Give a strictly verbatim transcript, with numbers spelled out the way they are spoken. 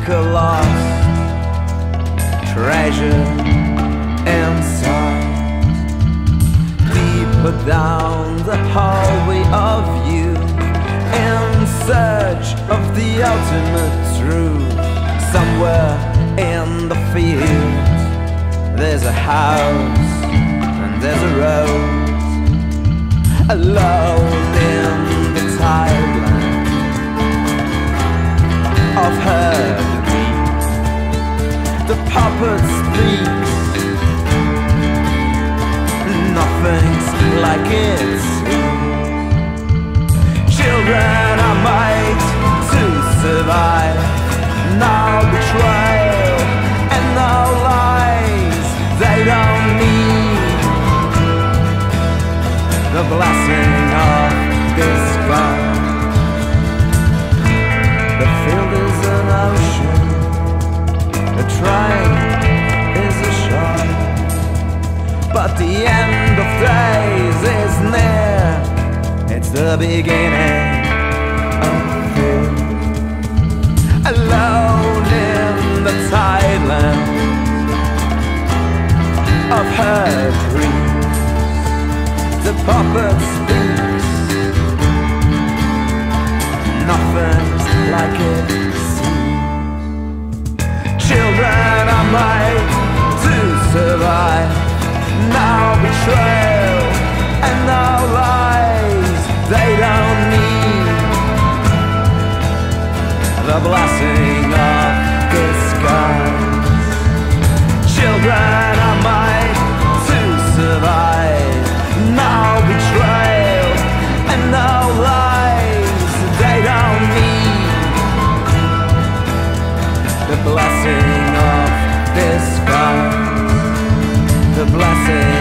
a lost treasure inside. Deeper down the hallway of you, in search of the ultimate truth. Somewhere in the field there's a house and there's a rose, alone in the tideland of her dreams. The puppet speaks, nothing's like it seems. Children are made to survive. Now betrayal and now lies. They don't need the blessing of this God. The field is an ocean, the train is a shore, but the end of days is near. It's the beginning of fear. Alone in the tideland of her dreams, the puppet speaks, nothing's like it seems. Children are made to survive. Now betrayal and now lies. They don't need the blessing of disguise. Children are made to survive. Now betrayal and now lies. They don't need the blessing of disguise. The blessing